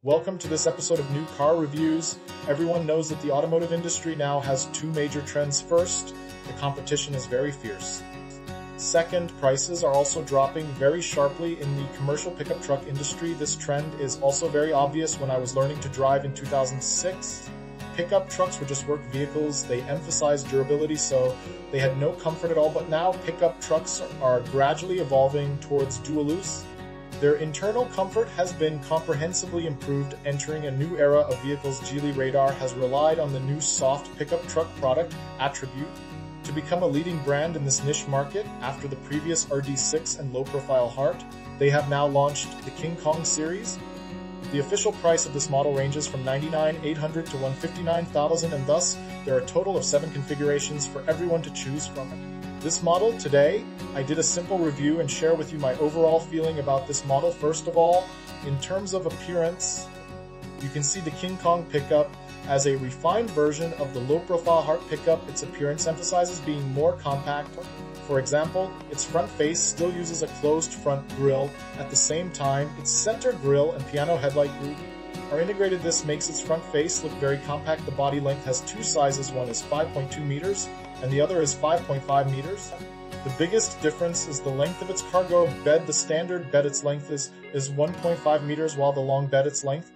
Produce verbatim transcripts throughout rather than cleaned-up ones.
Welcome to this episode of New Car Reviews. Everyone knows that the automotive industry now has two major trends. First, the competition is very fierce. Second, prices are also dropping very sharply in the commercial pickup truck industry. This trend is also very obvious when I was learning to drive in two thousand six. Pickup trucks were just work vehicles. They emphasized durability, so they had no comfort at all. But now pickup trucks are gradually evolving towards dual use. Their internal comfort has been comprehensively improved, entering a new era of vehicles. Geely Radar has relied on the new soft pickup truck product, A W D, to become a leading brand in this niche market. After the previous R D six and low-profile Heart, they have now launched the King Kong series. The official price of this model ranges from ninety-nine thousand eight hundred dollars to one hundred fifty-nine thousand dollars, and thus there are a total of seven configurations for everyone to choose from. This model today, I did a simple review and share with you my overall feeling about this model. First of all, in terms of appearance, you can see the King Kong pickup as a refined version of the low-profile Heart pickup. Its appearance emphasizes being more compact. For example, its front face still uses a closed front grille. At the same time, its center grille and piano headlight group are integrated. This makes its front face look very compact. The body length has two sizes. One is five point two meters and the other is five point five meters. The biggest difference is the length of its cargo bed. The standard bed, its length is, is one point five meters, while the long bed, its length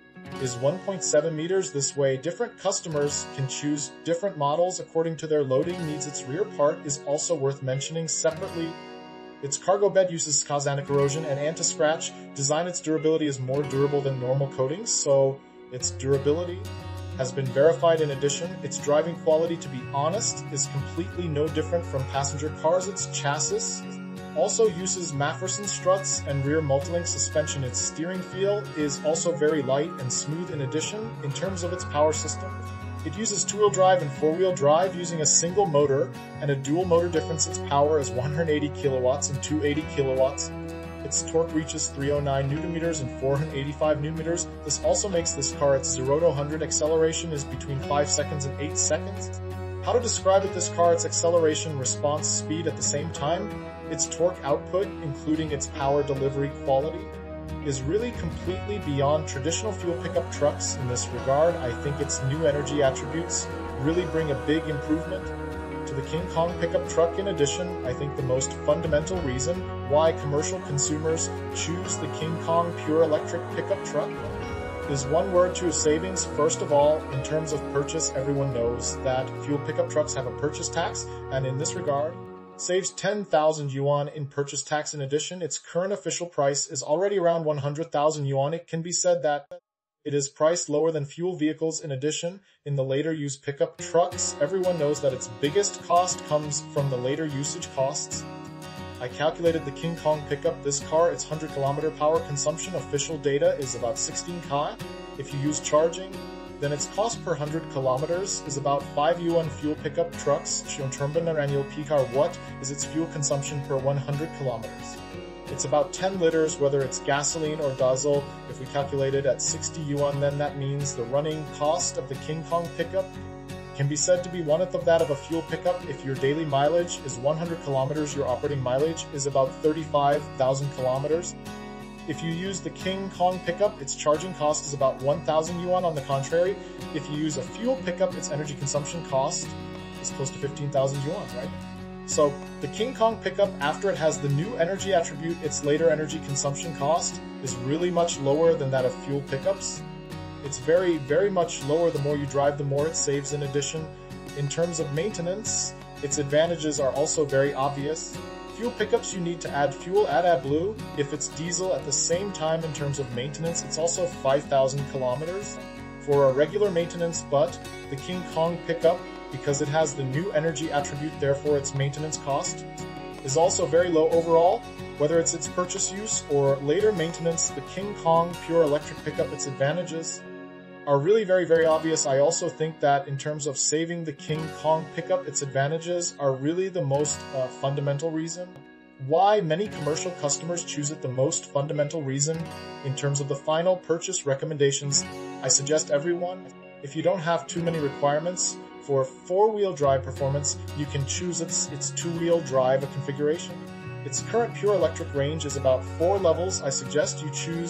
is one point seven meters. This way, different customers can choose different models according to their loading needs. Its rear part is also worth mentioning separately. Its cargo bed uses anti-corrosion and anti-scratch design. Its durability is more durable than normal coatings, so its durability has been verified. In addition, its driving quality, to be honest, is completely no different from passenger cars. Its chassis also uses MacPherson struts and rear multilink suspension. Its steering feel is also very light and smooth. In addition, in terms of its power system, it uses two-wheel drive and four-wheel drive using a single motor and a dual motor difference. Its power is one hundred eighty kilowatts and two hundred eighty kilowatts. Its torque reaches three hundred nine newton meters and four hundred eighty-five newton meters. This also makes this car its zero to one hundred acceleration is between five seconds and eight seconds. How to describe it? This car, its acceleration response speed at the same time, its torque output, including its power delivery quality, is really completely beyond traditional fuel pickup trucks in this regard. I think its new energy attributes really bring a big improvement to the King Kong pickup truck. In addition, I think the most fundamental reason why commercial consumers choose the King Kong pure electric pickup truck is one word to savings. First of all, in terms of purchase, everyone knows that fuel pickup trucks have a purchase tax, and in this regard, saves ten thousand yuan in purchase tax. In addition, its current official price is already around one hundred thousand yuan. It can be said that it is priced lower than fuel vehicles. In addition, in the later use pickup trucks, everyone knows that its biggest cost comes from the later usage costs. I calculated the King Kong pickup. This car, its one hundred kilometer power consumption, official data is about sixteen kilowatt. If you use charging, then its cost per one hundred kilometers is about five yuan. Fuel pickup trucks, annual P-car, what is its fuel consumption per one hundred kilometers? It's about ten liters, whether it's gasoline or diesel. If we calculate it at sixty yuan, then that means the running cost of the King Kong pickup can be said to be one-eighth of that of a fuel pickup. If your daily mileage is one hundred kilometers, your operating mileage is about thirty-five thousand kilometers. If you use the King Kong pickup, its charging cost is about one thousand yuan. On the contrary, if you use a fuel pickup, its energy consumption cost is close to fifteen thousand yuan, right? So the King Kong pickup, after it has the new energy attribute, its later energy consumption cost is really much lower than that of fuel pickups. It's very, very much lower. The more you drive, the more it saves. In addition, in terms of maintenance, its advantages are also very obvious. Fuel pickups, you need to add fuel at AdBlue. If it's diesel, at the same time, in terms of maintenance, it's also five thousand kilometers for a regular maintenance. But the King Kong pickup, because it has the new energy attribute, therefore its maintenance cost is also very low overall. Whether it's its purchase use or later maintenance, the King Kong pure electric pickup, its advantages are really very, very obvious. I also think that in terms of saving the King Kong pickup, its advantages are really the most uh, fundamental reason why many commercial customers choose it. The most fundamental reason in terms of the final purchase recommendations, I suggest everyone, if you don't have too many requirements for four-wheel drive performance, you can choose its, its two-wheel drive configuration. Its current pure electric range is about four levels. I suggest you choose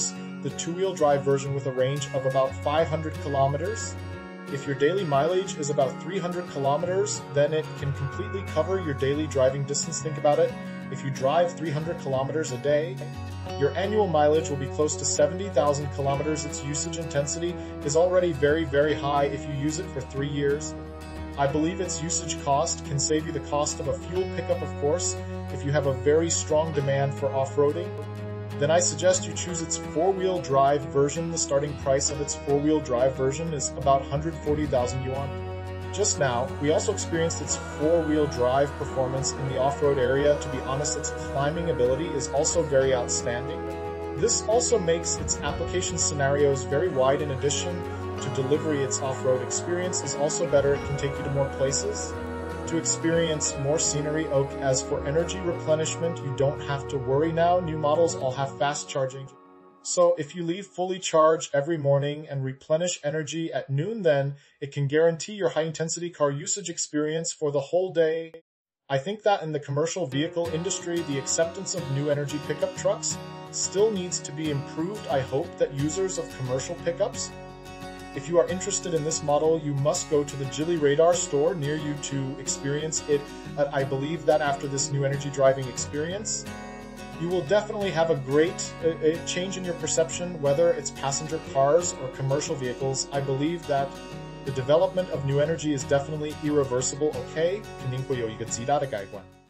the two-wheel drive version with a range of about five hundred kilometers. If your daily mileage is about three hundred kilometers, then it can completely cover your daily driving distance. Think about it. If you drive three hundred kilometers a day, your annual mileage will be close to seventy thousand kilometers. Its usage intensity is already very, very high if you use it for three years. I believe its usage cost can save you the cost of a fuel pickup, of course. If you have a very strong demand for off-roading, then I suggest you choose its four-wheel drive version. The starting price of its four-wheel drive version is about one hundred forty thousand yuan. Just now, we also experienced its four-wheel drive performance in the off-road area. To be honest, its climbing ability is also very outstanding. This also makes its application scenarios very wide. In addition to delivery, its off-road experience is also better. It can take you to more places to experience more scenery. Okay, as for energy replenishment, you don't have to worry now. New models all have fast charging. So if you leave fully charged every morning and replenish energy at noon, then it can guarantee your high-intensity car usage experience for the whole day. I think that in the commercial vehicle industry, the acceptance of new energy pickup trucks still needs to be improved. I hope that users of commercial pickups, if you are interested in this model, you must go to the Geely Radar store near you to experience it. But I believe that after this new energy driving experience, you will definitely have a great uh, change in your perception, whether it's passenger cars or commercial vehicles. I believe that the development of new energy is definitely irreversible. Okay, 肯定会有一个极大的改观。